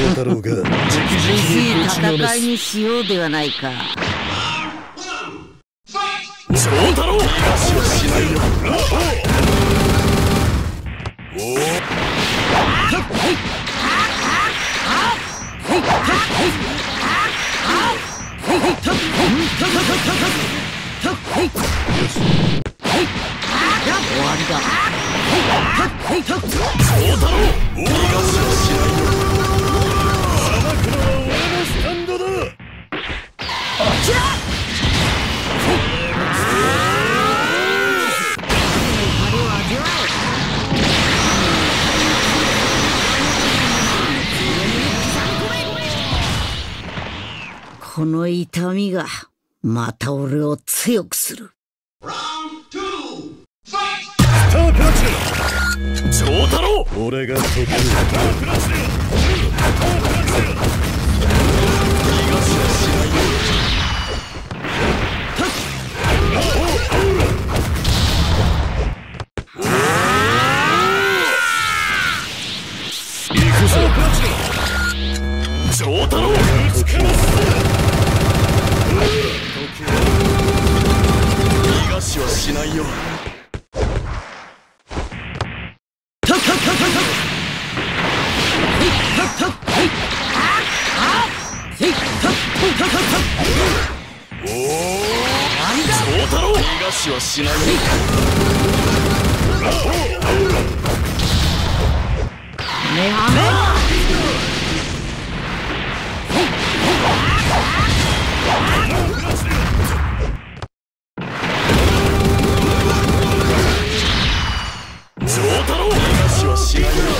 太郎が厳しい戦いにしようではないか。 長太郎、逃がしはしないよ。 終わりだ。 長太郎、逃がしはしないよ。 甘くのは俺のスタンドだ。 この痛みがまた俺を強くする。 スタープラチナ長太郎、 俺が得意。 逃がしはしないよ。行くぞ長太郎、ぶつけます。逃がしはしないよ。長太郎、逃がしはしないよ。長太郎、逃がしはしないよ。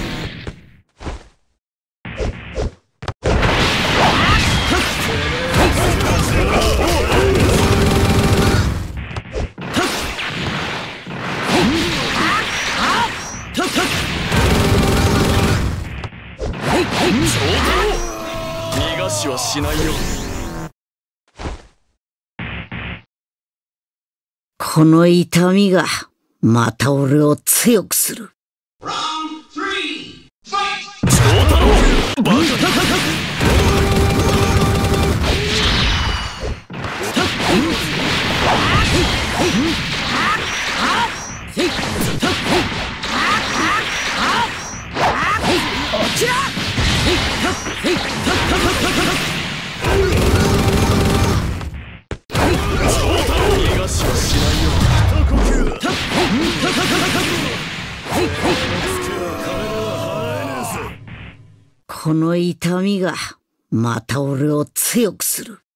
逃がしはしないよ。 この痛みがまた俺を強くする。 長太郎、バカだ。逃がしはしないよ。 この痛みがまた俺を強くする。